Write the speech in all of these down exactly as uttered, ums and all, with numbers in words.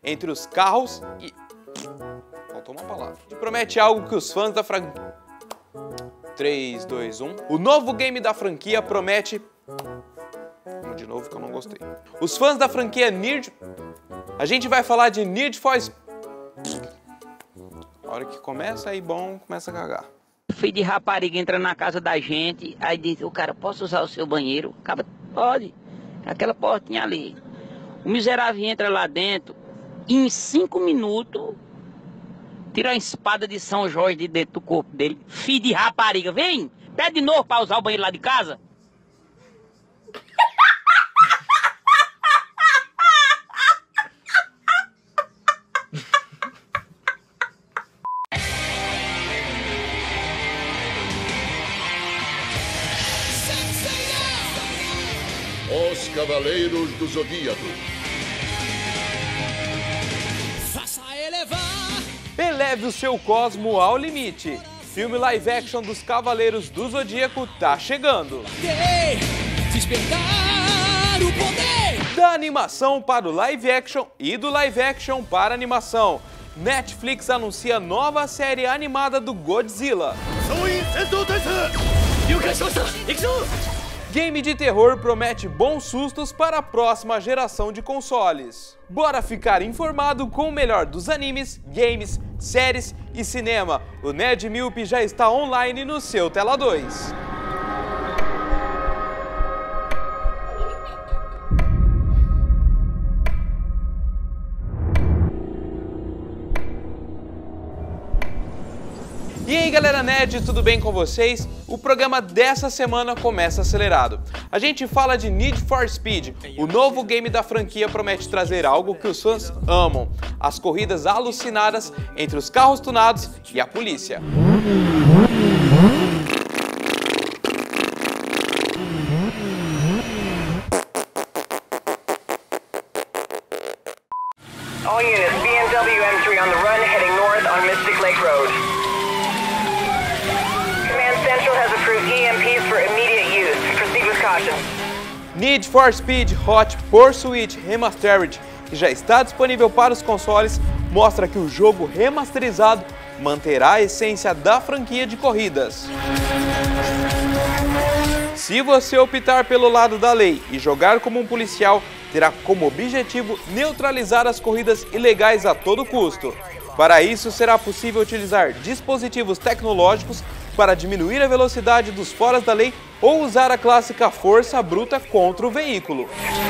entre os carros e... Faltou uma palavra. E promete algo que os fãs da franquia... três, dois, um... O novo game da franquia promete... Vamos de novo que eu não gostei. Os fãs da franquia Need... A gente vai falar de Need for Speed... A hora que começa aí bom, começa a cagar. Filho de rapariga entra na casa da gente, aí diz, o cara, posso usar o seu banheiro? Acaba, pode, aquela portinha ali. O miserável entra lá dentro e em cinco minutos tira a espada de São Jorge de dentro do corpo dele. Filho de rapariga, vem, pede de novo para usar o banheiro lá de casa. Os Cavaleiros do Zodíaco. Faça elevar. Eleve o seu cosmo ao limite. Filme live action dos Cavaleiros do Zodíaco tá chegando. Despertar o poder. Da animação para o live action e do live action para a animação. Netflix anuncia nova série animada do Godzilla. Game de terror promete bons sustos para a próxima geração de consoles. Bora ficar informado com o melhor dos animes, games, séries e cinema. O Nerd Míope já está online no seu Tela dois. E aí galera nerd, tudo bem com vocês? O programa dessa semana começa acelerado. A gente fala de Need for Speed. O novo game da franquia promete trazer algo que os fãs amam: as corridas alucinadas entre os carros tunados e a polícia. All units, B M W M three on the run, heading north on Mystic Lake Road. Central has approved E M Ps for immediate use. Proceed with caution. Need for Speed Hot Pursuit Remastered, que já está disponível para os consoles, mostra que o jogo remasterizado manterá a essência da franquia de corridas. Se você optar pelo lado da lei e jogar como um policial, terá como objetivo neutralizar as corridas ilegais a todo custo. Para isso, será possível utilizar dispositivos tecnológicos para diminuir a velocidade dos foras da lei ou usar a clássica força bruta contra o veículo.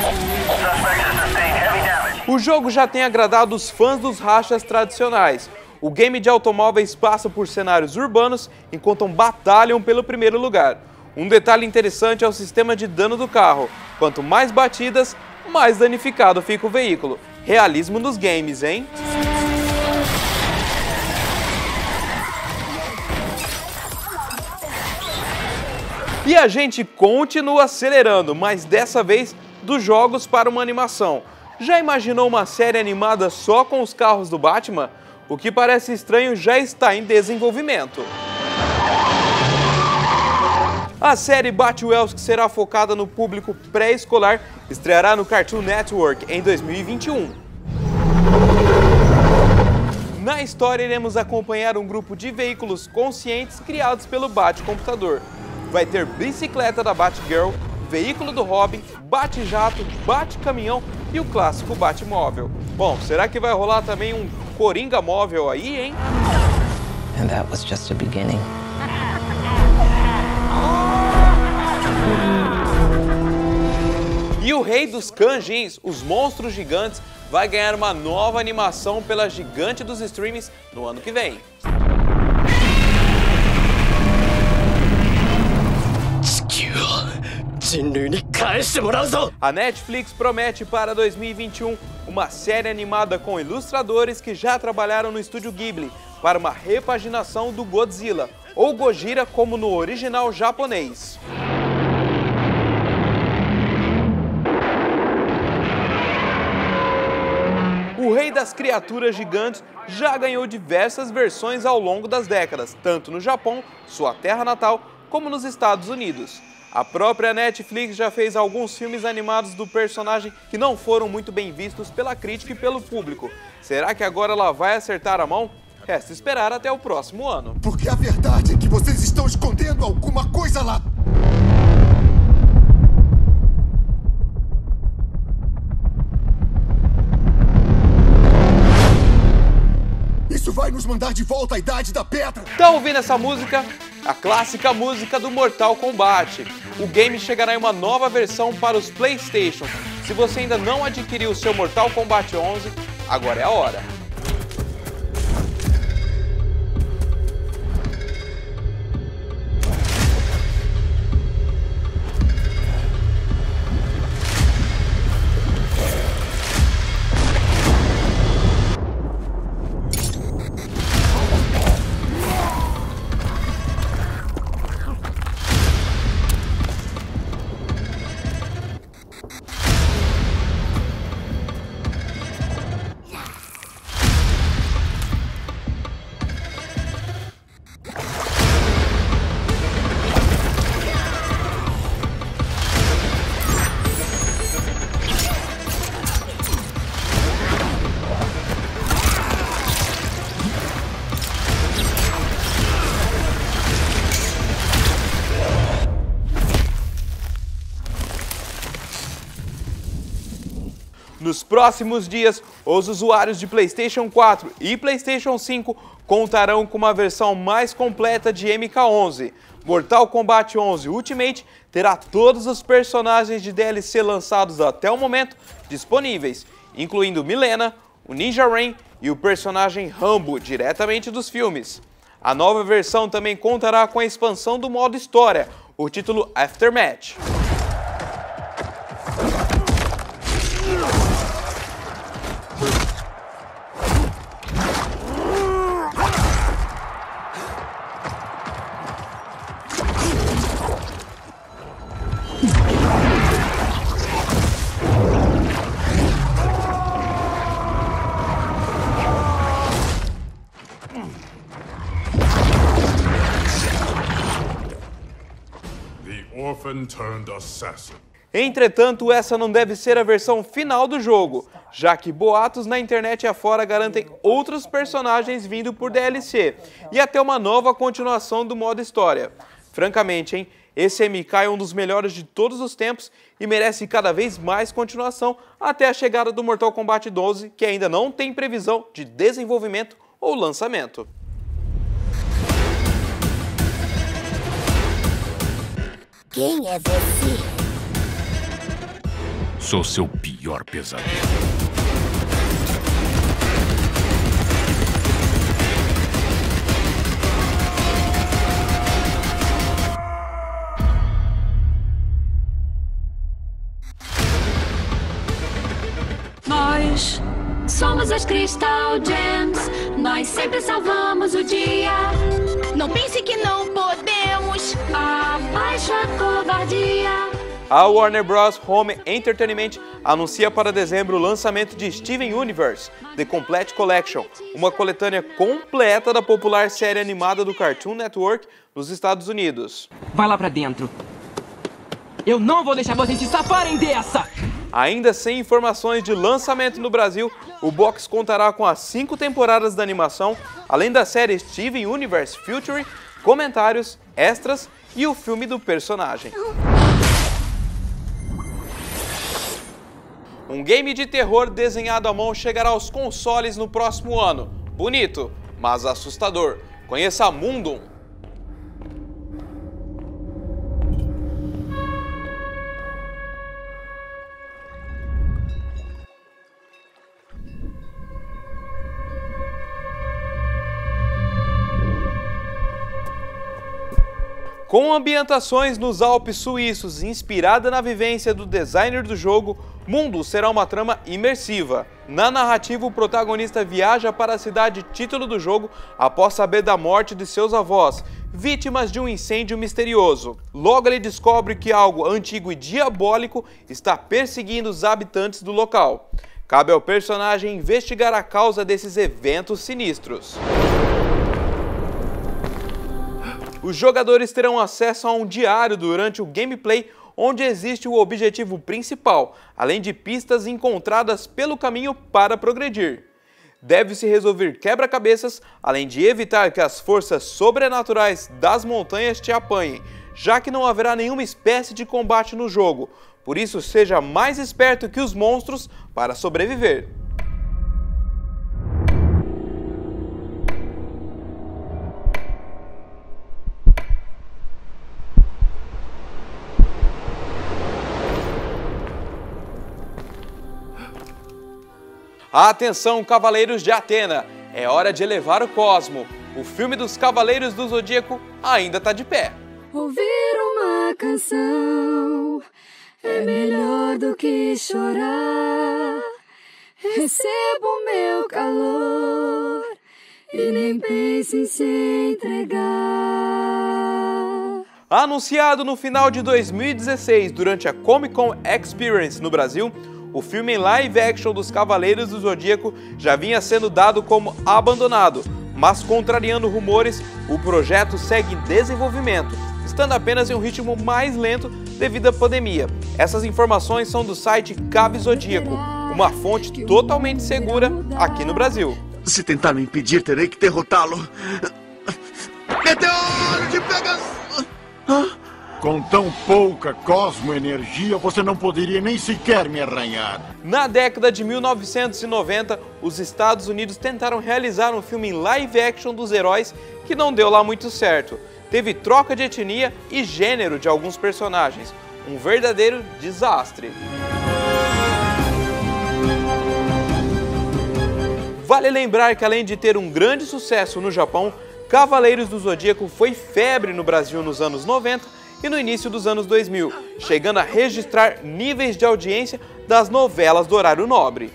O jogo já tem agradado os fãs dos rachas tradicionais. O game de automóveis passa por cenários urbanos enquanto batalham pelo primeiro lugar. Um detalhe interessante é o sistema de dano do carro. Quanto mais batidas, mais danificado fica o veículo. Realismo nos games, hein? E a gente continua acelerando, mas dessa vez dos jogos para uma animação. Já imaginou uma série animada só com os carros do Batman? O que parece estranho já está em desenvolvimento. A série Batwheels, que será focada no público pré-escolar, estreará no Cartoon Network em dois mil e vinte e um. Na história, iremos acompanhar um grupo de veículos conscientes criados pelo Batcomputador. Vai ter bicicleta da Batgirl, veículo do Robin, Bate-Jato, Bate-Caminhão e o clássico Batmóvel. Bom, será que vai rolar também um Coringa móvel aí, hein? And that was just a beginning. E o rei dos kanjins, os monstros gigantes, vai ganhar uma nova animação pela gigante dos streams no ano que vem. A Netflix promete para dois mil e vinte e um uma série animada com ilustradores que já trabalharam no estúdio Ghibli para uma repaginação do Godzilla, ou Gojira como no original japonês. O Rei das Criaturas Gigantes já ganhou diversas versões ao longo das décadas, tanto no Japão, sua terra natal, como nos Estados Unidos. A própria Netflix já fez alguns filmes animados do personagem que não foram muito bem vistos pela crítica e pelo público. Será que agora ela vai acertar a mão? Resta esperar até o próximo ano. Porque a verdade é que vocês estão escondendo alguma coisa lá. Isso vai nos mandar de volta à Idade da Pedra. Tá ouvindo essa música? A clássica música do Mortal Kombat. O game chegará em uma nova versão para os PlayStation. Se você ainda não adquiriu o seu Mortal Kombat onze, agora é a hora. Nos próximos dias, os usuários de PlayStation quatro e PlayStation cinco contarão com uma versão mais completa de M K onze. Mortal Kombat onze Ultimate terá todos os personagens de D L C lançados até o momento disponíveis, incluindo Mileena, o Ninja Rain e o personagem Rambo, diretamente dos filmes. A nova versão também contará com a expansão do modo História, o título Aftermath. Entretanto, essa não deve ser a versão final do jogo, já que boatos na internet afora garantem outros personagens vindo por D L C e até uma nova continuação do modo História. Francamente, hein, esse M K é um dos melhores de todos os tempos e merece cada vez mais continuação até a chegada do Mortal Kombat doze, que ainda não tem previsão de desenvolvimento ou lançamento. Quem é você? Sou seu pior pesadelo. Nós somos as Crystal Gems. Nós sempre salvamos o dia. Não pense que não podemos. Abaixo a covardia. A Warner Bros. Home Entertainment anuncia para dezembro o lançamento de Steven Universe, The Complete Collection, uma coletânea completa da popular série animada do Cartoon Network nos Estados Unidos. Vai lá pra dentro. Eu não vou deixar vocês se safarem dessa! Ainda sem informações de lançamento no Brasil, o box contará com as cinco temporadas da animação, além da série Steven Universe Future, comentários, extras e o filme do personagem. Um game de terror desenhado à mão chegará aos consoles no próximo ano. Bonito, mas assustador. Conheça Mundum. Com ambientações nos Alpes suíços inspirada na vivência do designer do jogo, Mundum será uma trama imersiva. Na narrativa, o protagonista viaja para a cidade título do jogo após saber da morte de seus avós, vítimas de um incêndio misterioso. Logo ele descobre que algo antigo e diabólico está perseguindo os habitantes do local. Cabe ao personagem investigar a causa desses eventos sinistros. Os jogadores terão acesso a um diário durante o gameplay, onde existe o objetivo principal, além de pistas encontradas pelo caminho para progredir. Deve-se resolver quebra-cabeças, além de evitar que as forças sobrenaturais das montanhas te apanhem, já que não haverá nenhuma espécie de combate no jogo. Por isso, seja mais esperto que os monstros para sobreviver. Atenção, Cavaleiros de Atena! É hora de elevar o cosmo. O filme dos Cavaleiros do Zodíaco ainda tá de pé. Ouvir uma canção é melhor do que chorar. Recebo meu calor e nem pense em se entregar. Anunciado no final de dois mil e dezesseis, durante a Comic Con Experience no Brasil, o filme em live action dos Cavaleiros do Zodíaco já vinha sendo dado como abandonado, mas contrariando rumores, o projeto segue em desenvolvimento, estando apenas em um ritmo mais lento devido à pandemia. Essas informações são do site Cave Zodíaco, uma fonte totalmente segura aqui no Brasil. Se tentar me impedir, terei que derrotá-lo. Meteoro de Pegasus! Com tão pouca cosmoenergia, você não poderia nem sequer me arranhar. Na década de mil novecentos e noventa, os Estados Unidos tentaram realizar um filme em live action dos heróis que não deu lá muito certo. Teve troca de etnia e gênero de alguns personagens. Um verdadeiro desastre. Vale lembrar que, além de ter um grande sucesso no Japão, Cavaleiros do Zodíaco foi febre no Brasil nos anos noventa e no início dos anos dois mil, chegando a registrar níveis de audiência das novelas do horário nobre.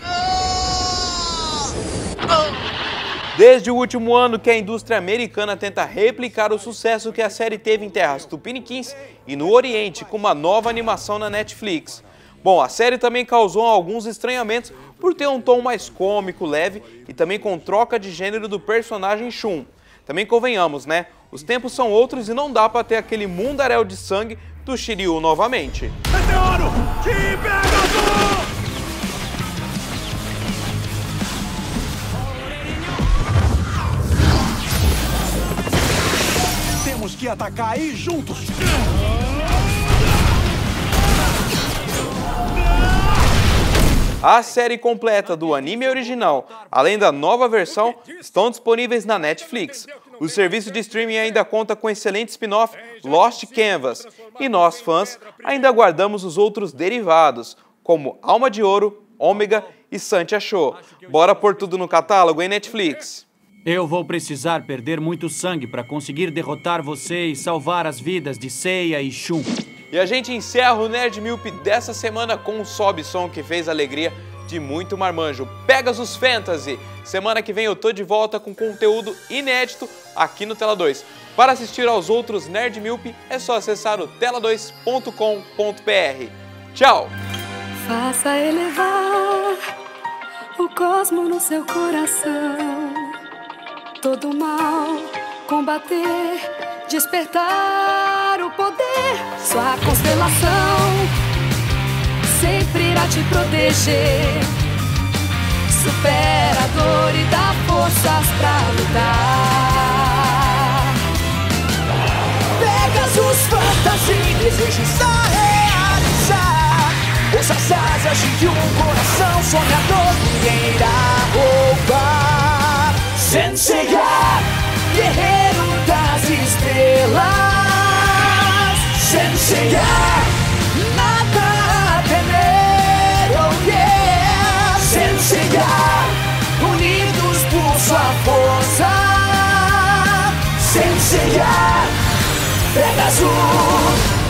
Desde o último ano que a indústria americana tenta replicar o sucesso que a série teve em terras tupiniquins e no Oriente com uma nova animação na Netflix. Bom, a série também causou alguns estranhamentos por ter um tom mais cômico, leve e também com troca de gênero do personagem Shun. Também convenhamos, né? Os tempos são outros e não dá pra ter aquele mundaréu de sangue do Shiryu novamente. Meteoro de Pegasus! Temos que atacar aí juntos! A série completa do anime original, além da nova versão, estão disponíveis na Netflix. O serviço de streaming ainda conta com o excelente spin-off Lost Canvas. E nós, fãs, ainda aguardamos os outros derivados, como Alma de Ouro, Ômega e Santi Achou. Bora pôr tudo no catálogo, hein, Netflix? Eu vou precisar perder muito sangue para conseguir derrotar você e salvar as vidas de Seiya e Shun. E a gente encerra o Nerd Míope dessa semana com um sobe som que fez a alegria de muito marmanjo, Pegasus Fantasy. Semana que vem eu tô de volta com conteúdo inédito aqui no Tela dois. Para assistir aos outros Nerd Míope é só acessar o tela dois ponto com ponto br. Tchau! Faça elevar o cosmo no seu coração, todo mal combater, despertar o poder. Sua constelação sempre irá te proteger. Supera a dor e dá forças pra lutar. Pegasus Fantasy, desejos a realizar. Ouça as asas de um coração sonhador, ninguém irá roubar. Senseiya, guerreiro das estrelas. Senseiya, nada a temer, oh yeah. Senseiya, unidos por sua força. Senseiya, Pegasus.